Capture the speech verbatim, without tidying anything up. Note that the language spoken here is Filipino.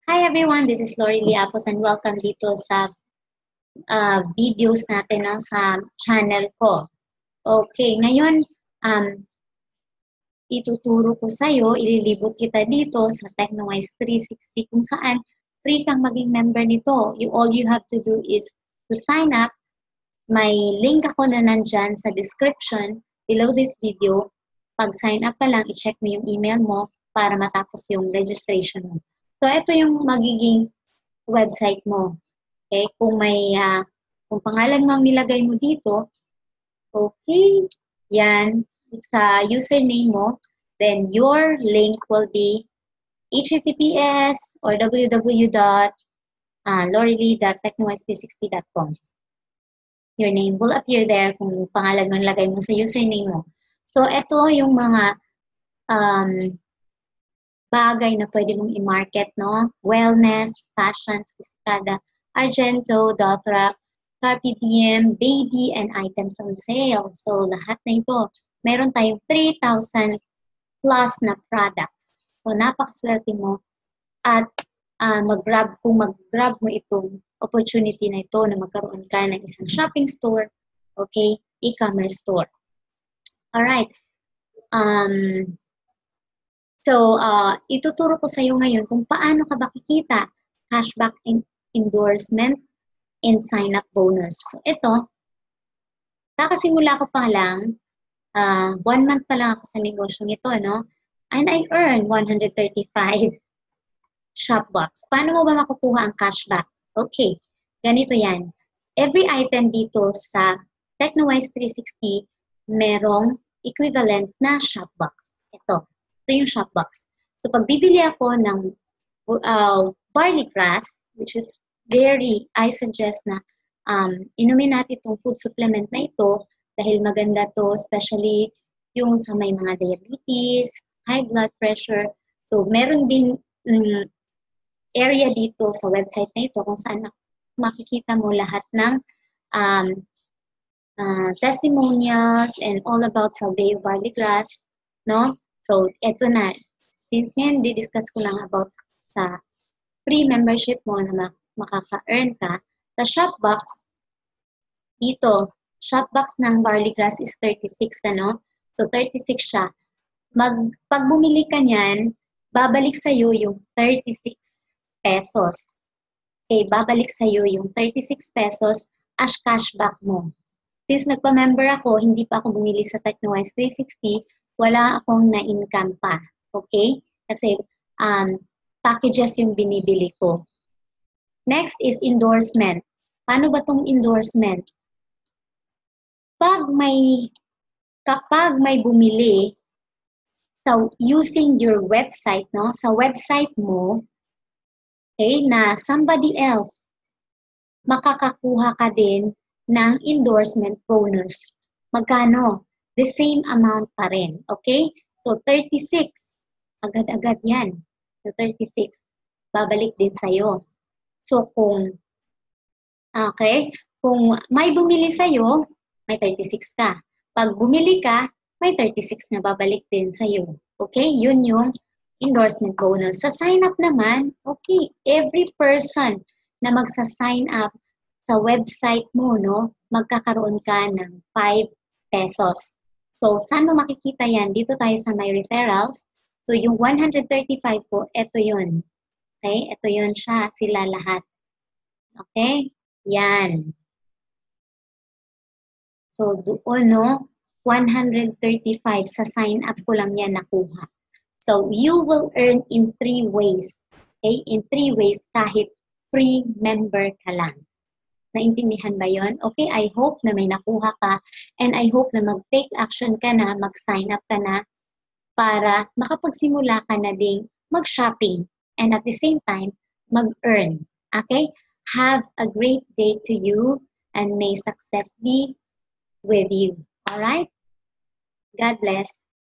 Hi everyone, this is Lori Liapos and welcome dito sa uh, videos natin no, sa channel ko. Okay, ngayon um, ituturo ko sa iyo, ililibot kita dito sa TechnoWise three sixty kung saan free kang maging member nito. You, all you have to do is to sign up. May link ako na nandyan sa description below this video. Pag sign up ka lang, i-check mo yung email mo para matapos yung registration mo. So, ito yung magiging website mo. Okay? Kung may, uh, kung pangalan mo ang nilagay mo dito, okay, yan, sa username mo, then your link will be H T T P S or w w w dot lorilee dot technowise three sixty dot com. Your name will appear there kung pangalan mo nilagay mo sa username mo. So, ito yung mga um, bagay na pwede mong i-market, no? Wellness, fashion, Sophisticada, Argento, Dothrak, Carpe Diem, baby, and items on sale. So, lahat na ito. Meron tayong three thousand plus na products. So, napakaswerte mo. At uh, mag-grab, kung mag-grab mo itong opportunity na ito na magkaroon ka ng isang shopping store, okay, e-commerce store. Alright. Um, so, uh, ituturo ko sa iyo ngayon kung paano ka ba kikita cashback in endorsement and sign-up bonus. So, ito, kakasimula ko pa lang, uh, one month pa lang ako sa negosyong ito, no? And I earn one hundred thirty-five Shopbox. Paano mo ba makukuha ang cashback? Okay, ganito yan. Every item dito sa TechnoWise three sixty, merong equivalent na Shopbox. Ito, ito yung Shopbox. So, pag bibili ako ng uh, barley grass, which is very, I suggest na um, inumin natin itong food supplement na ito dahil maganda to, especially yung sa may mga diabetes, high blood pressure. So, meron din um, area dito sa website na ito kung saan makikita mo lahat ng um, uh, testimonials and all about Salveo barley grass, no? So, eto na. Since ngayon, di-discuss ko lang about sa free membership mo na makaka-earn ka, sa Shopbox, dito, Shopbox ng barley grass is thirty-six, ano? So, thirty-six siya. Mag, pag bumili ka niyan, babalik sa'yo yung thirty-six pesos. Okay, babalik sa'yo yung thirty-six pesos as cashback mo. Since nagpa-member ako, hindi pa ako bumili sa TechnoWise three sixty, wala akong na-income pa. Okay? Kasi um, packages yung binibili ko. Next is endorsement. Paano ba tong endorsement? Pag may, kapag may bumili sa using your website, no? Sa website mo, okay, na somebody else, makakakuha ka din ng endorsement bonus. Magkano? The same amount pa rin. Okay? So, thirty-six. Agad-agad yan. So, thirty-six. Babalik din sa'yo. So, kung, okay, kung may bumili sa'yo, may thirty-six ka. Pag bumili ka, may thirty-six na babalik din sa'yo. Okay? Yun yung endorsement bonus. Sa sign up naman, okay, every person na magsa-sign up sa website mo, no, magkakaroon ka ng five pesos. So, saan mo makikita yan? Dito tayo sa my referrals. So, yung one hundred thirty-five po, ito yun. Okay? Ito yun siya, sila lahat. Okay? Yan. So, doon, no, one hundred thirty-five sa sign up ko lang yan nakuha. So, you will earn in three ways. Okay? In three ways kahit free member ka lang. Naintindihan ba yon? Okay, I hope na may nakuha ka and I hope na mag-take action ka na, mag-sign up ka na para makapagsimula ka na ding mag-shopping and at the same time, mag-earn. Okay? Have a great day to you and may success be with you. Alright? God bless.